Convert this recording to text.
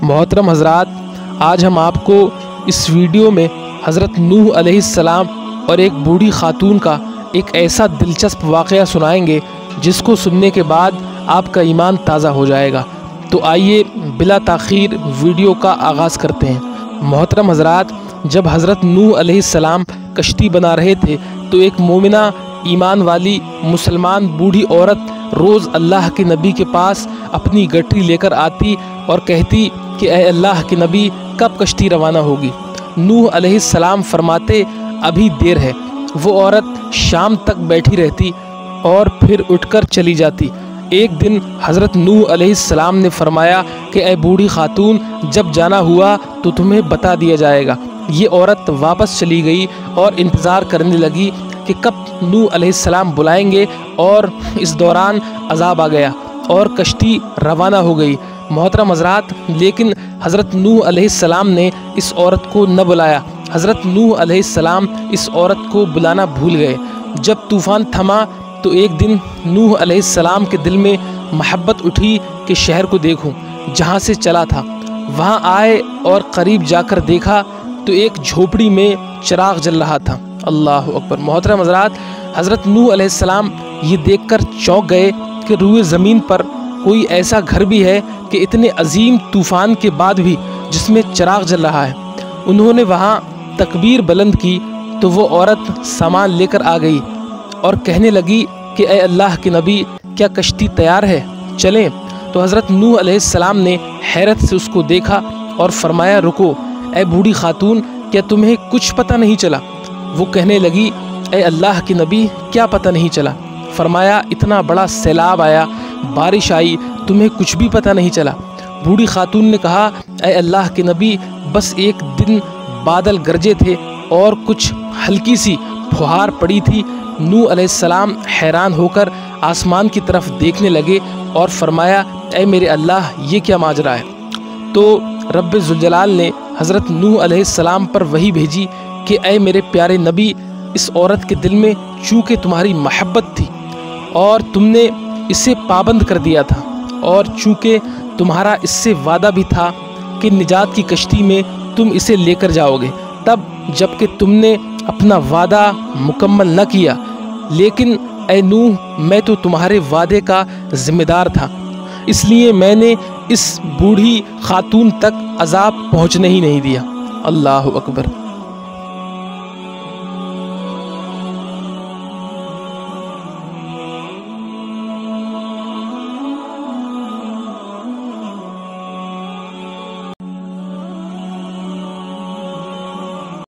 محترم حضرات، آج ہم آپ کو اس ویڈیو میں حضرت نوح علیہ السلام اور ایک بوڑھی خاتون کا ایک ایسا دلچسپ واقعہ سنائیں گے جس کو سننے کے بعد آپ کا ایمان تازہ ہو جائے گا۔ تو آئیے بلا تاخیر ویڈیو کا آغاز کرتے ہیں۔ محترم حضرات، جب حضرت نوح علیہ السلام کشتی بنا رہے تھے تو ایک مومنہ ایمان والی مسلمان بوڑھی عورت روز اللہ کے نبی کے پاس اپنی گٹری لے کر آتی اور کہتی کہ اے اللہ کے نبی، کب کشتی روانہ ہوگی؟ نوح علیہ السلام فرماتے ابھی دیر ہے۔ وہ عورت شام تک بیٹھی رہتی اور پھر اٹھ کر چلی جاتی۔ ایک دن حضرت نوح علیہ السلام نے فرمایا کہ اے بوڑھی خاتون، جب جانا ہوا تو تمہیں بتا دیا جائے گا۔ یہ عورت واپس چلی گئی اور انتظار کرنے لگی کہ کب نوح علیہ السلام بلائیں گے، اور اس دوران عذاب آ گیا اور کشتی روانہ ہو گئی۔ محترم حضرات، لیکن حضرت نوح علیہ السلام نے اس عورت کو نہ بلایا۔ حضرت نوح علیہ السلام اس عورت کو بلانا بھول گئے۔ جب طوفان تھما تو ایک دن نوح علیہ السلام کے دل میں محبت اٹھی کہ شہر کو دیکھوں جہاں سے چلا تھا۔ وہاں آئے اور قریب جا کر دیکھا تو ایک جھوپڑی میں چراغ جل رہا تھا۔ اللہ اکبر۔ محترم حضرات، حضرت نوح علیہ السلام یہ دیکھ کر چونک گئے کہ روئے زمین پر کوئی ایسا گھر بھی ہے کہ اتنے عظیم طوفان کے بعد بھی جس میں چراغ جل رہا ہے۔ انہوں نے وہاں تکبیر بلند کی تو وہ عورت سامان لے کر آ گئی اور کہنے لگی کہ اے اللہ کے نبی، کیا کشتی تیار ہے؟ چلیں۔ تو حضرت نوح علیہ السلام نے حیرت سے اس کو دیکھا اور فرمایا رکو، اے بوڑھی خاتون، کیا تمہیں کچھ پتہ نہیں چلا؟ وہ کہنے لگی اے اللہ کے نبی، کیا پتہ نہیں چلا؟ فرمایا اتنا بڑا سیلاب آیا، بارش آئی، تمہیں کچھ بھی پتہ نہیں چلا؟ بوڑھی خاتون نے کہا اے اللہ کے نبی، بس ایک دن بادل گرجے تھے اور کچھ ہلکی سی پھوہار پڑی تھی۔ نوح علیہ السلام حیران ہو کر آسمان کی طرف دیکھنے لگے اور فرمایا اے میرے اللہ، یہ کیا ماجرا ہے؟ تو رب ذوالجلال نے حضرت نوح علیہ السلام پر وحی بھیجی کہ اے میرے پیارے نبی، اس عورت کے دل میں چونکہ تمہاری محبت تھی اور تم نے اسے پابند کر دیا تھا، اور چونکہ تمہارا اس سے وعدہ بھی تھا کہ نجات کی کشتی میں تم اسے لے کر جاؤ گے، تب جب کہ تم نے اپنا وعدہ مکمل نہ کیا، لیکن اے نوح، میں تو تمہارے وعدے کا ذمہ دار تھا، اس لیے میں نے اس بوڑھی خاتون تک عذاب پہنچنے ہی نہیں دیا۔ اللہ اکبر۔